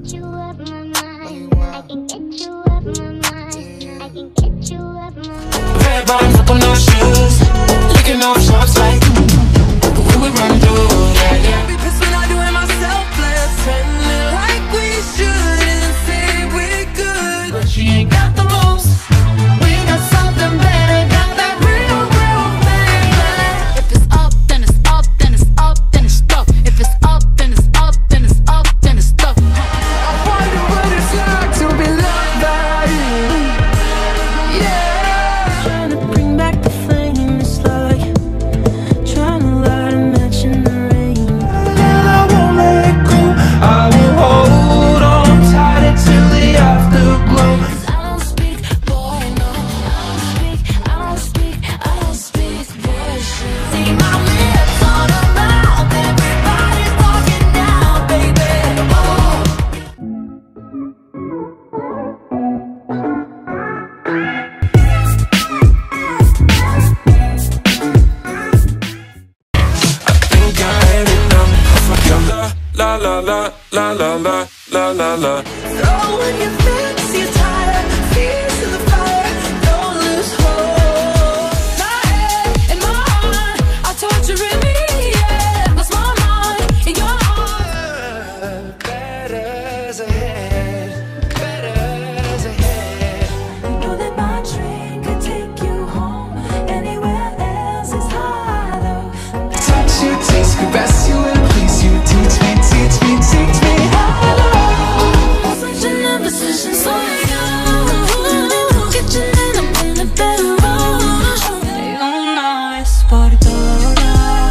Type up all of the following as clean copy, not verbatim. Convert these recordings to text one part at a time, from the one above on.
you up my mind. I can get you up my mind. I can get you up my mind. Red bottoms up on those shoes, licking off shots like we would run through. Yeah, yeah. Be pissed when I do it myself. Pretending like we should and say we're good, But she ain't got the most. We got something better. Got that real, real thing. If it's up, then it's up, then it's up, then it's stuff. If it's up, then it's up, then it's up, then it's stuff. I wonder what it's like to be loved by you. Yeah. Trying to bring back the flame. It's like trying to light a match in the rain. And I won't let go. I will hold on tighter till the afterglow. 'Cause I don't speak, boy, no. I don't speak bullshit. See my lips on her mouth. Everybody's talking now, baby. Think I had enough of your la la la la la la la la la. Throw in your fancy attire, feet to the fire, don't lose hope. My head and my heart are torturing me, yeah. Lost my mind in your heart. Better's ahead, better's ahead. You know that my train could take you home, anywhere else is harder. Touch you, taste, caress you, and please you. Teach me, teach me, teach me how. Such an imposition, so kitchen and I'm in a better room. You know it's por toda.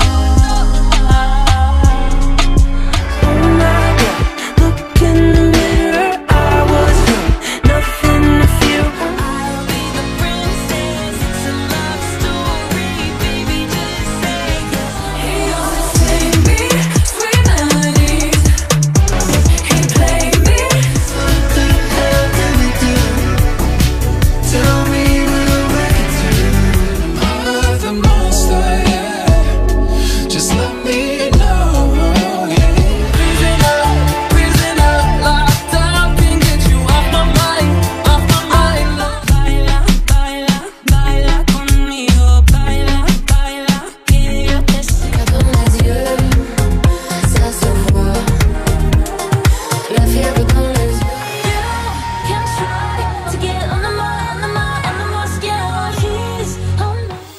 Oh my God, look in the mirror, I was young, nothing to fear. I'll be the princess, it's a love story, baby, just say yes. He always sang me sweet melodies. He played me. What the hell did we do? Tell me what I can do. I'm the monster, yeah. Just let me know, yeah. Freezing up, locked up, can't get you off my mind, off my mind. Baila, baila, baila conmigo, baila, baila, que yo te siga. Dans les yeux, ça se voit. La fièvre dans les yeux. You can try to get on the mind, on the more scared he's on.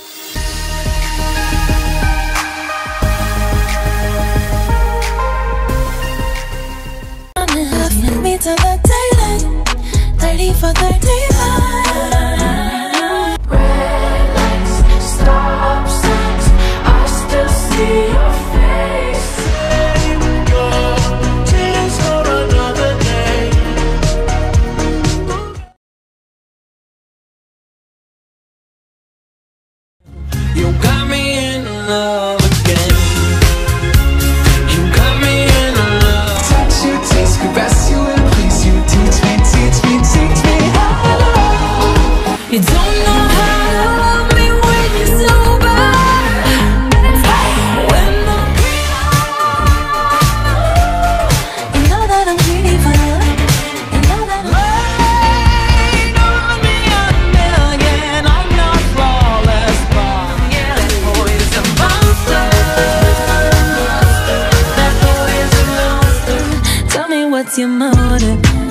Left me till the daylight, 30 for 35. Red lights, stop signs, I still see your face. Tears for another day. You got me in love again. You got me in love. Touch you, taste, caress you, and please you. Teach me, teach me, teach me how. You don't know how to love me when you're sober. When I'm you know that I'm greedy for you. You know that I'm rain on me a million. I'm not flawless, but yeah, that boy is a monster. That boy is a monster. Tell me what's your motive?